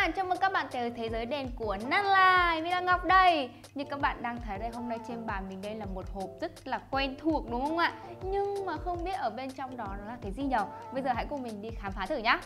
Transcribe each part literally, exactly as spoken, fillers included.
bạn, chào mừng các bạn tới thế giới đèn của Nanline. Mình là Ngọc đây. Như các bạn đang thấy đây, hôm nay trên bàn mình đây là một hộp rất là quen thuộc đúng không ạ? Nhưng mà không biết ở bên trong đó nó là cái gì nhỉ? Bây giờ hãy cùng mình đi khám phá thử nhá.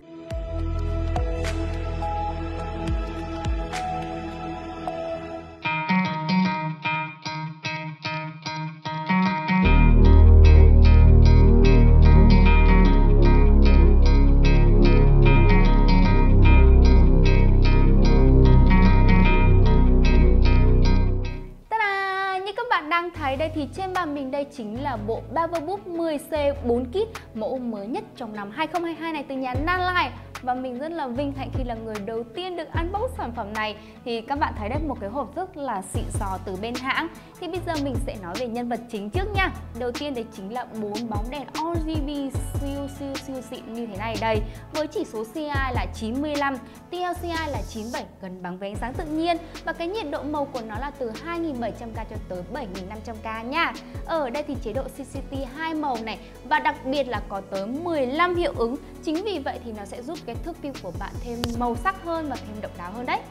Đang thấy đây thì trên bàn mình đây chính là bộ Powerbook mười C bốn Kit, mẫu mới nhất trong năm hai không hai hai này từ nhà Nanline. Và mình rất là vinh hạnh khi là người đầu tiên được unbox sản phẩm này. Thì các bạn thấy đây, một cái hộp rất là xịn sò từ bên hãng. Thì bây giờ mình sẽ nói về nhân vật chính trước nha. Đầu tiên đấy chính là bốn bóng đèn rờ giê bê siêu siêu siêu xịn như thế này đây. Với chỉ số xê i là chín mươi lăm, tê lờ xê i là chín mươi bảy, gần bằng với ánh sáng tự nhiên. Và cái nhiệt độ màu của nó là từ hai nghìn bảy trăm K cho tới bảy nghìn năm trăm K nha. Ở đây thì chế độ xê xê tê hai màu này, và đặc biệt là có tới mười lăm hiệu ứng. Chính vì vậy thì nó sẽ giúp cái thước phim của bạn thêm màu sắc hơn và thêm độc đáo hơn đấy.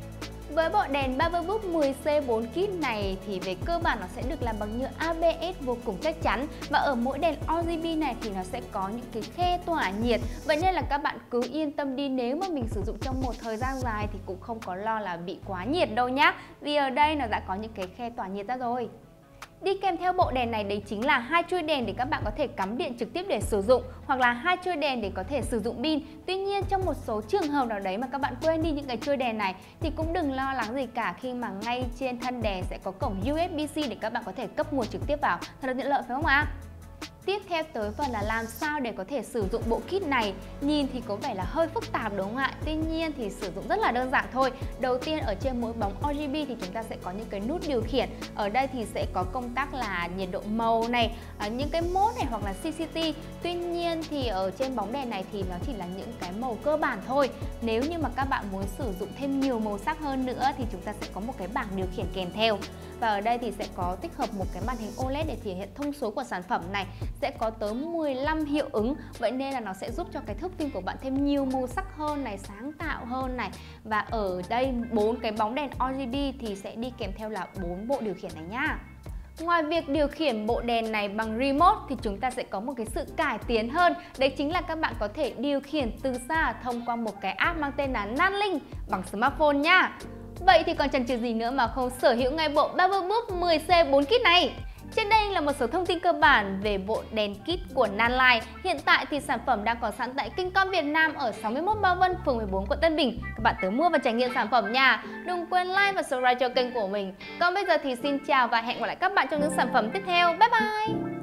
Với bộ đèn Powerbook mười C bốn Kit này thì về cơ bản nó sẽ được làm bằng nhựa a bê ét vô cùng chắc chắn. Và ở mỗi đèn rờ giê bê này thì nó sẽ có những cái khe tỏa nhiệt. Vậy nên là các bạn cứ yên tâm đi, nếu mà mình sử dụng trong một thời gian dài thì cũng không có lo là bị quá nhiệt đâu nhá. Vì ở đây nó đã có những cái khe tỏa nhiệt ra rồi. Đi kèm theo bộ đèn này đấy chính là hai chuôi đèn để các bạn có thể cắm điện trực tiếp để sử dụng, hoặc là hai chuôi đèn để có thể sử dụng pin. Tuy nhiên trong một số trường hợp nào đấy mà các bạn quên đi những cái chuôi đèn này thì cũng đừng lo lắng gì cả, khi mà ngay trên thân đèn sẽ có cổng u ét bê C để các bạn có thể cấp nguồn trực tiếp vào. Thật là tiện lợi phải không ạ? Tiếp theo tới phần là làm sao để có thể sử dụng bộ kit này. Nhìn thì có vẻ là hơi phức tạp đúng không ạ? Tuy nhiên thì sử dụng rất là đơn giản thôi. Đầu tiên ở trên mỗi bóng rờ giê bê thì chúng ta sẽ có những cái nút điều khiển. Ở đây thì sẽ có công tắc là nhiệt độ màu này, những cái mode này hoặc là xê xê tê. Tuy nhiên thì ở trên bóng đèn này thì nó chỉ là những cái màu cơ bản thôi. Nếu như mà các bạn muốn sử dụng thêm nhiều màu sắc hơn nữa thì chúng ta sẽ có một cái bảng điều khiển kèm theo. Và ở đây thì sẽ có tích hợp một cái màn hình ô lét để thể hiện thông số của sản phẩm này. Sẽ có tới mười lăm hiệu ứng, vậy nên là nó sẽ giúp cho cái thước phim của bạn thêm nhiều màu sắc hơn này, sáng tạo hơn này. Và ở đây bốn cái bóng đèn rờ giê bê thì sẽ đi kèm theo là bốn bộ điều khiển này nhá. Ngoài việc điều khiển bộ đèn này bằng remote thì chúng ta sẽ có một cái sự cải tiến hơn. Đấy chính là các bạn có thể điều khiển từ xa thông qua một cái app mang tên là Nanlink bằng smartphone nhá. Vậy thì còn chần chừ gì nữa mà không sở hữu ngay bộ Powerbook mười C bốn Kit này. Trên đây là một số thông tin cơ bản về bộ đèn kit của Nanline. Hiện tại thì sản phẩm đang có sẵn tại Kincom Việt Nam ở sáu mươi mốt Ba Vân, phường mười bốn, quận Tân Bình. Các bạn tới mua và trải nghiệm sản phẩm nha. Đừng quên like và subscribe cho kênh của mình. Còn bây giờ thì xin chào và hẹn gặp lại các bạn trong những sản phẩm tiếp theo. Bye bye!